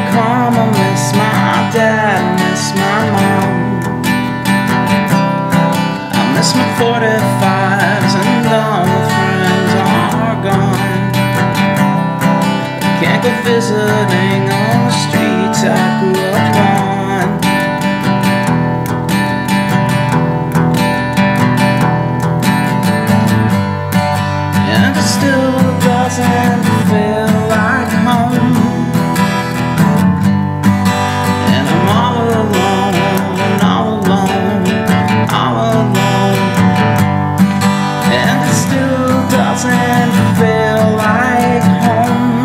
come, I miss my dad, I miss my mom. I miss my 45s and all my friends are gone. I can't go visiting on the streets I grew up on. And it still doesn't feel like home. And I'm all alone, all alone, all alone. And it still doesn't feel like home.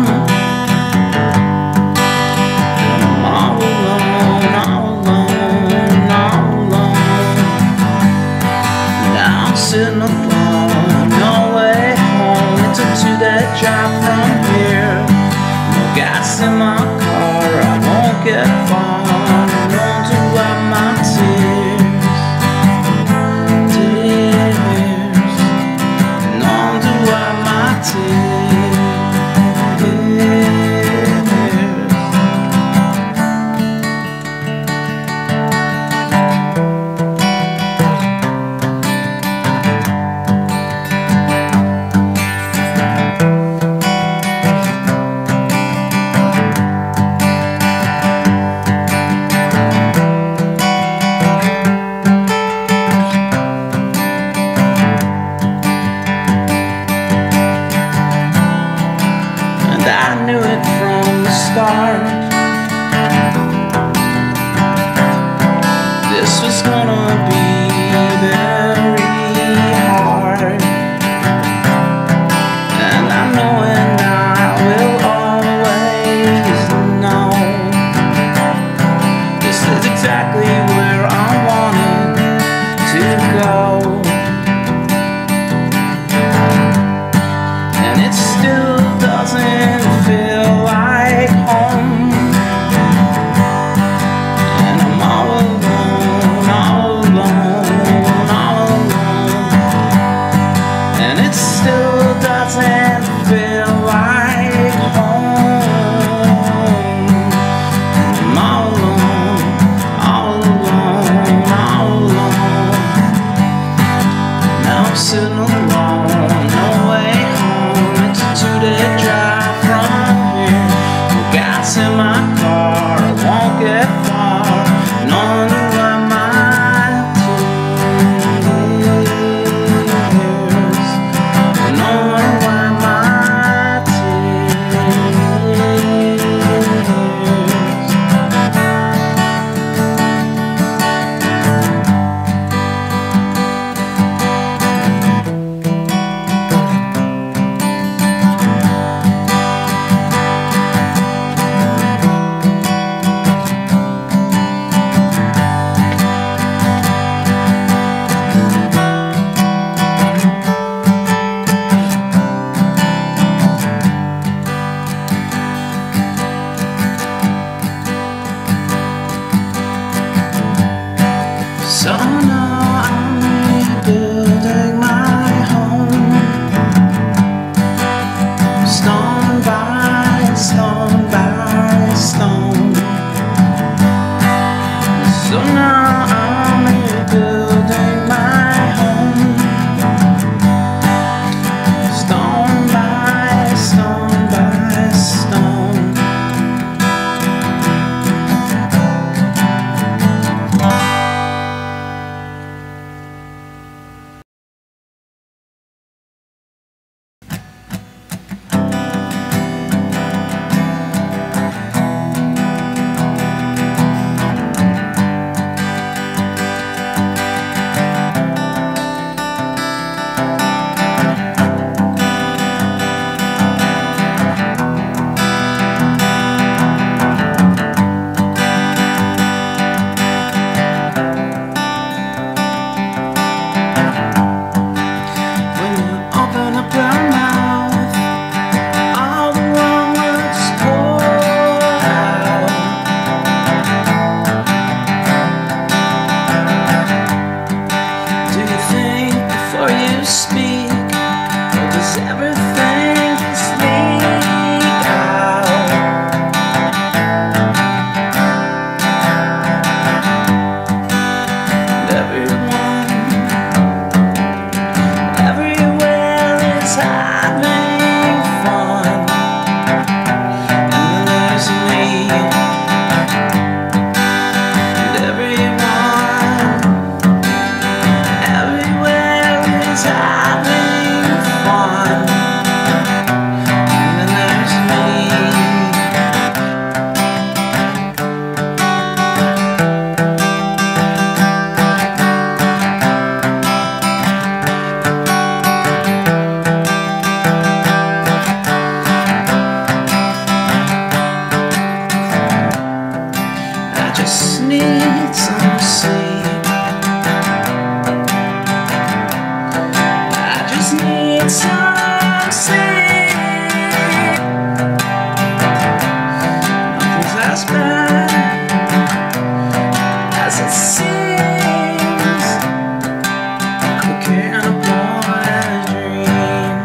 And I'm all alone, all alone, all alone. Now I'm sitting alone, no way home. It's a 2-day drive from here. No gas in my car, I won't get far. I want to wipe my tears, tears. And I want to wipe my tears. I knew it from the start. This was gonna be very hard. And I know, and I will always know, this is exactly where I wanted to go. And it still doesn't feel like home. And I'm all alone, all alone, all just need some sleep. I just need some sleep. Nothing's as bad as it seems. How can a boy dream?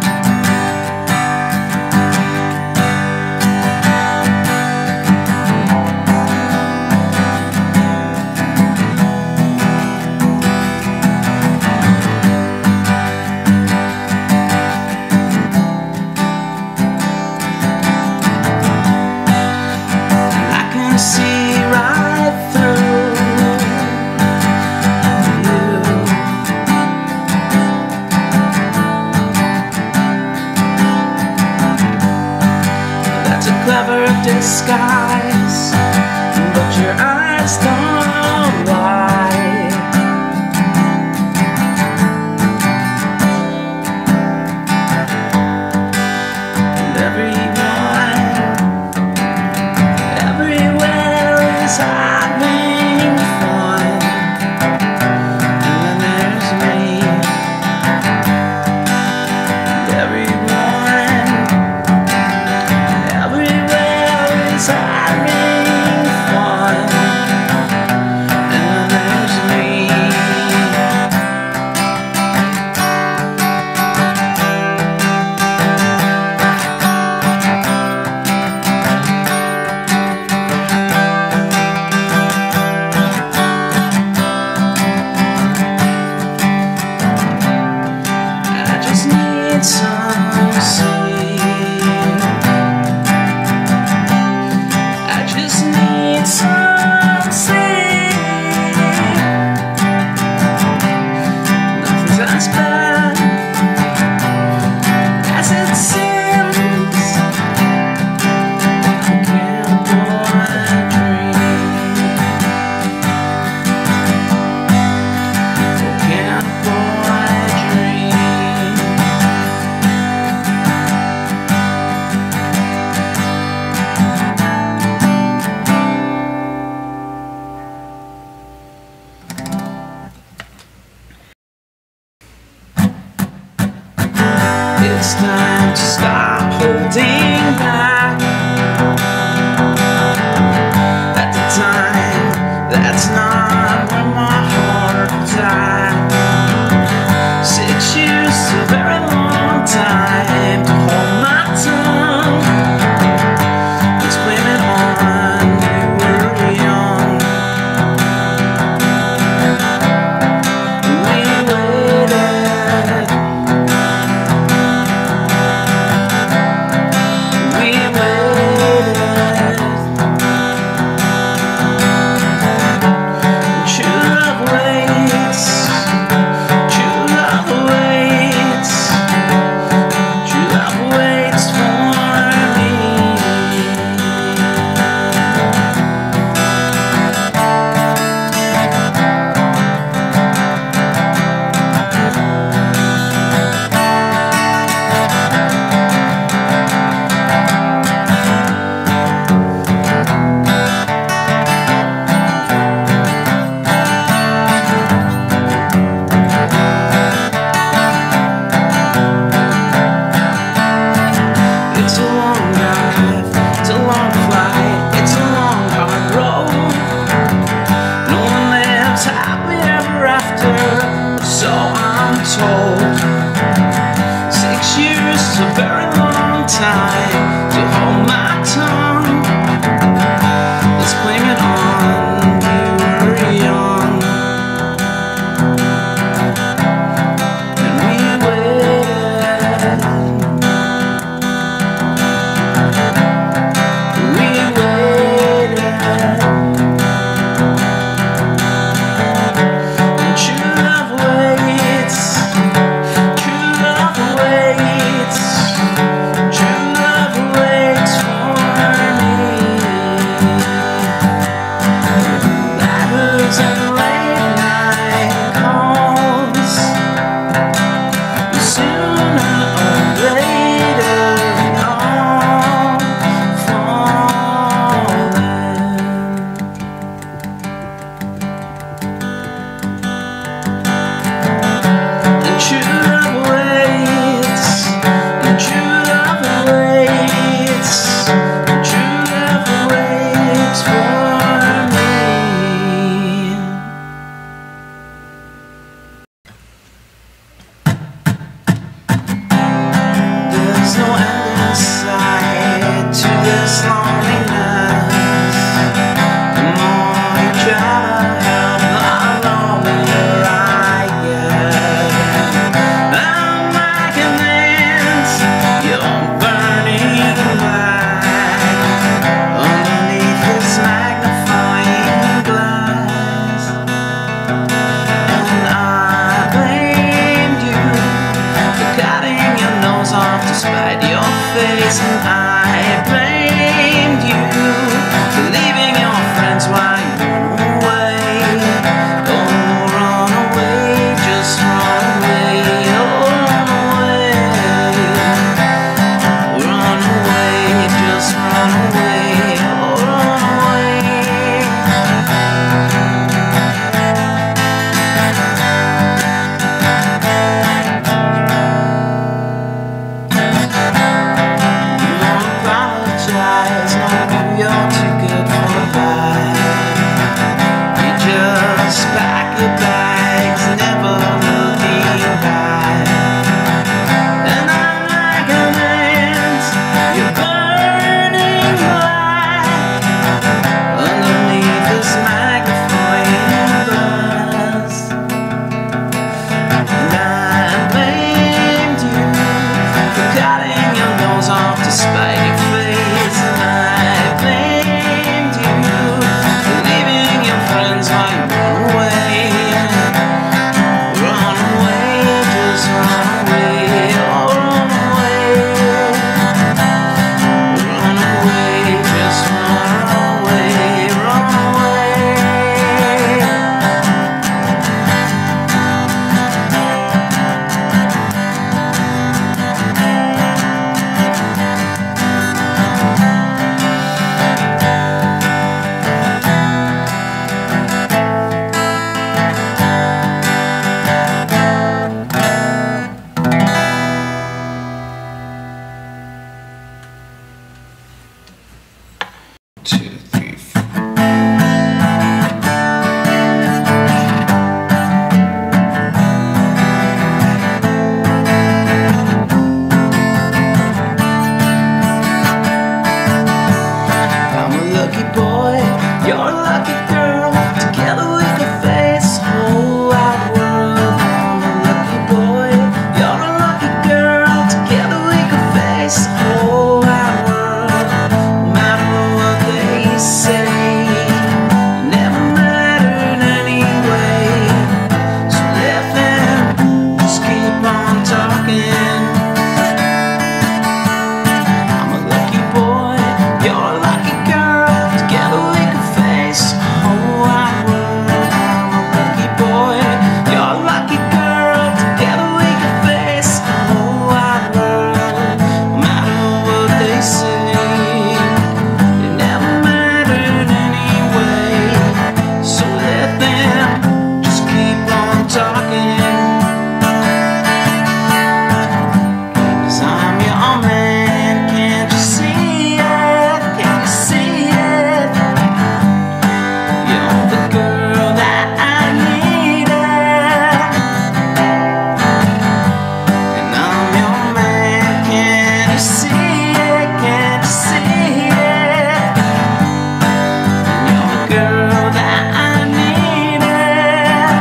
I can see right through you. That's a clever disguise, but your eyes don't lie. And everywhere is having fun. And then there's me. And everywhere is having fun. And then there's me. I just need some sleep. I just need some sleep. Nothing's as bad as it seems. How can a boy dream? How can a boy dream? for me. There's no end in sight to this loneliness. The more you try to help, the lonelier I get. I'm like an ant, you're burning black underneath this magnifying glass. And I blamed you for cutting your nose off to spite your face. And I blamed you for leaving your friends while you run away. Oh, run away, just run away. Oh, run away. Run away, just run away. Oh, run away. You don't apologize, no, you're too good for a ride. You just pack your bags, never looking back. And I'm like an ant, you're burning black underneath this magnifying glass. And I blamed you for cutting your nose off to spite your face. And I blamed you for leaving your friends while you run away. Run away, just run away. Oh, run away. Run away, just run away. Run away. Two, three, four. I'm a lucky boy, you're a lucky girl. Together we could face the whole wide world. I'm a lucky boy, you're a lucky girl. Together we could face the whole wide world. No matter what they say, you never mattered anyway. So let them just keep on talking. I'm a lucky boy, you're a lucky girl. Together we could face the whole wide world. I'm a lucky boy, you're a lucky girl. Together we could face the whole wide world. No matter what they say, it never mattered anyway. So let them just keep on talking. 'Cause I'm your man, can't you see it? Can't you see it? You're the girl that I needed. And I'm your man, can't you see it? Can't you see it? And you're the girl that I needed.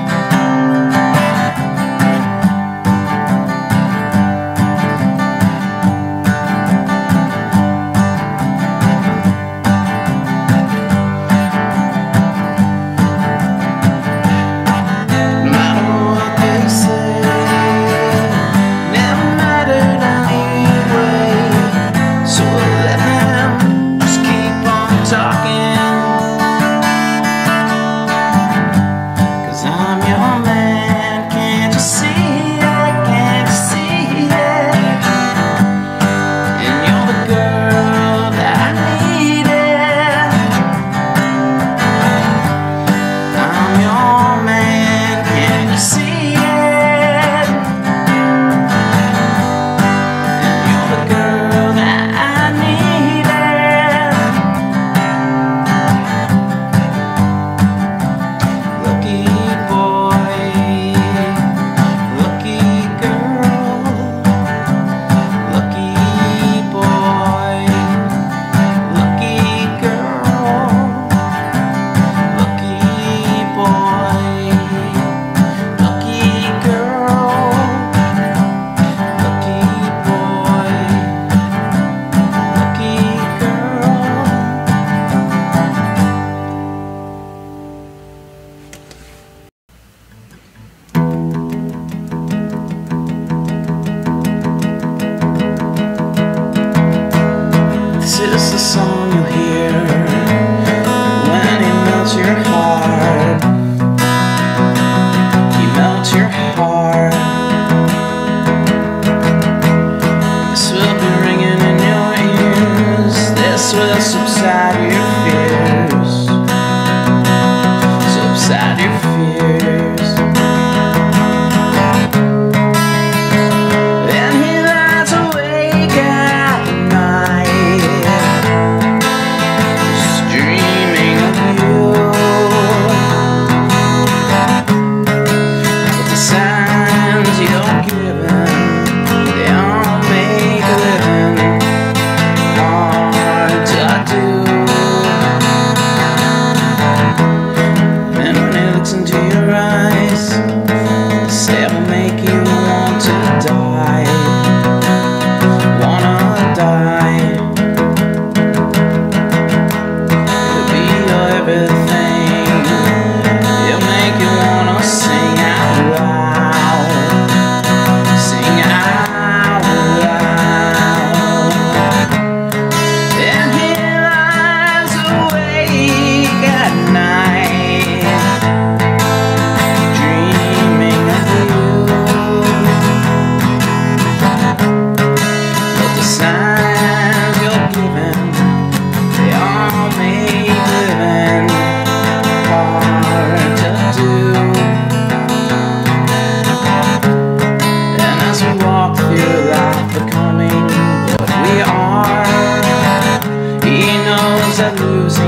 No matter what they say, never mattered anyway. So let them just keep on talking. 'Cause I'm your man, can't you see it? Can't you see it? And you're the girl that I needed. I'm your man, can you see it? And you're the girl that I needed.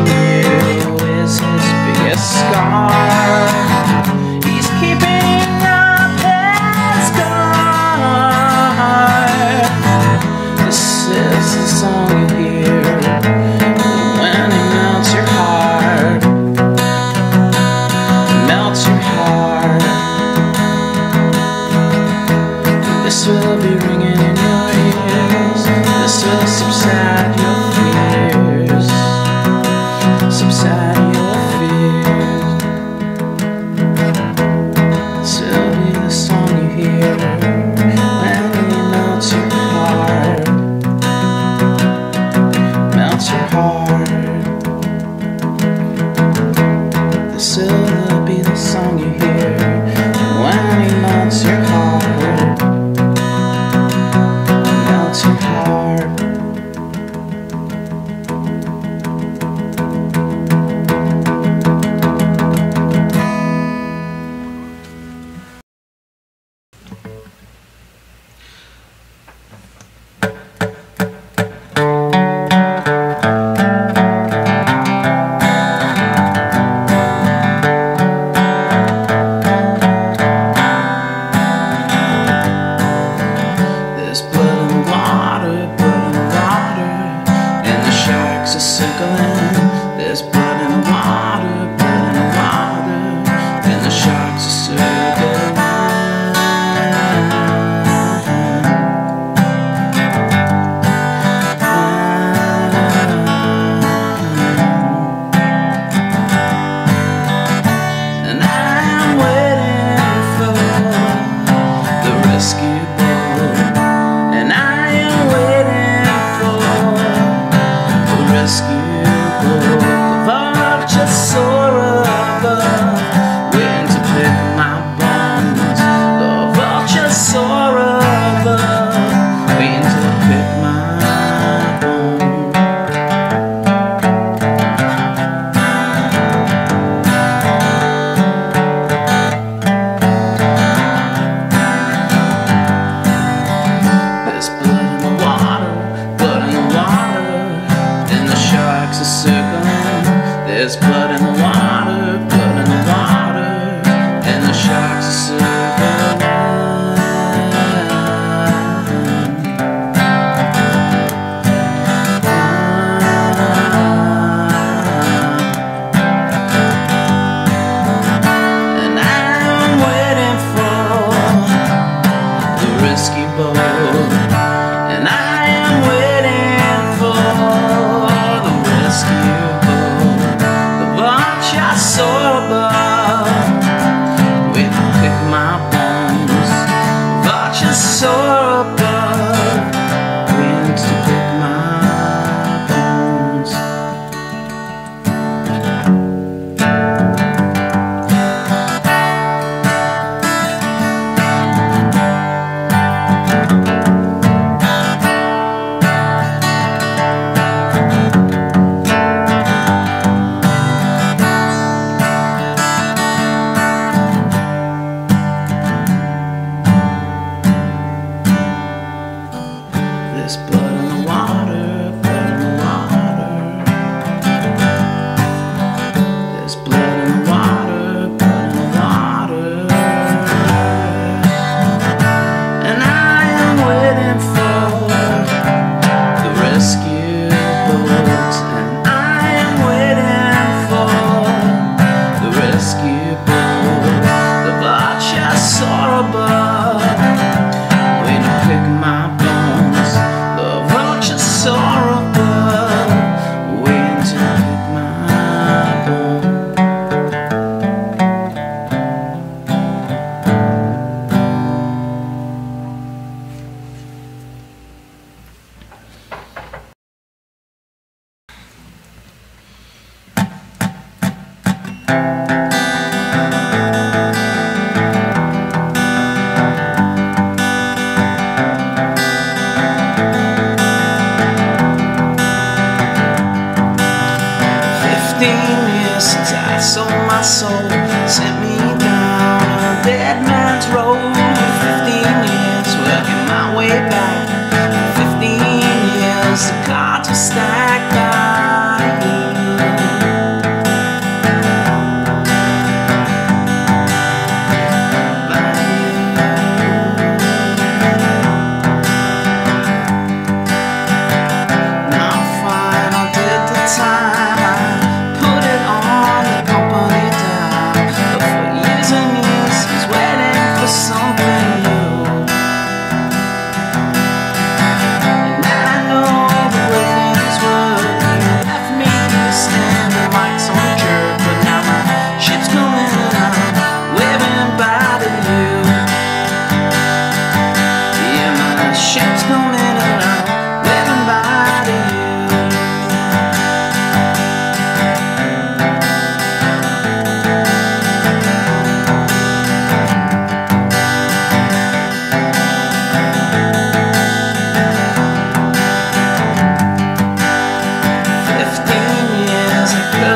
you is his biggest scar. He's keeping up his guard. This is the song you hear when he melts your heart. Melts your heart. This will be ringing in your ears. This will subside your fears. Subside your fears. This will be the song you hear when he melts your heart. Melts your heart. This will be the song you hear when he melts your heart. Melts your heart. There's blood in the water, and the sharks are circling. There's blood in the water, and the sharks are circling. And I'm waiting for the rescue boat. And I am waiting for the rescue boat. The vulture soar above, waiting to pick my bones. The vulture soar above, waiting to pick my bones. There's blood in the water, and the sharks are circling. There's blood in the water, and the sharks are circling. And I'm waiting for the rescue boat. And I am waiting for the rescue boat. The vulture soar above, waiting to pick my bones. The vulture soar above, waiting to pick my bones. There's blood in the water, There's blood in the water, And I am waiting for the rescue boat. And I am waiting for the rescue boat. The vulture soar above, waiting to pick my bones. The vulture soar above, waiting to pick my bones. Since I sold my soul, sent me down a dead man's road. 15 years working my way back. 15 years the cards were stacked by you.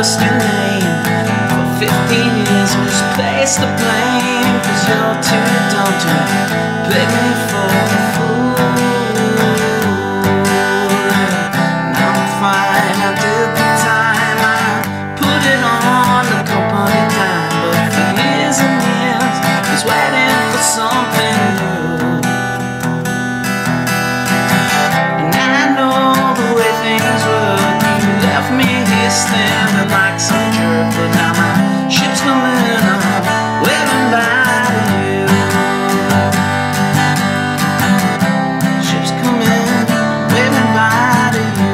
lost your name for 15 years, misplaced the blame, 'cause you're too dumb to play me for a fool. Now I'm fine, I did the time, I put it on the company dime, but for years and years I was waiting for something new. And I know the way things work, you left me here standing like some jerk, but now my ship's coming up, waving bye to you. Ship's coming, waving bye to you.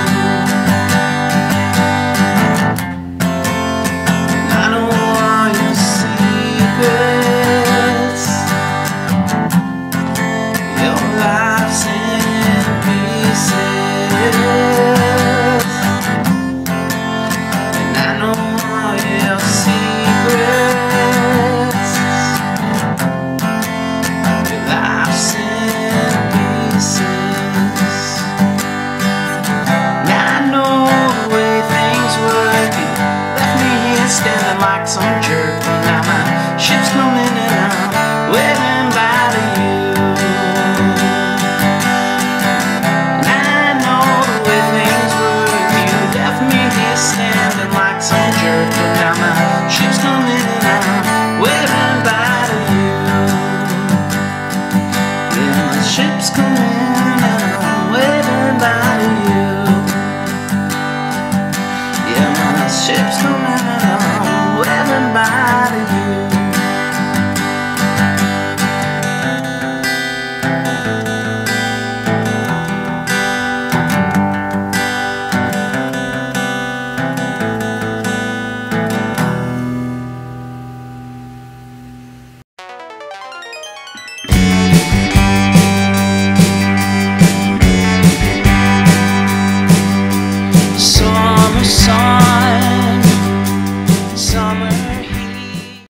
And I know all your secrets, your life's in pieces. And I know all your secrets, your life's in pieces. And I know the way things work, you left me here standing like some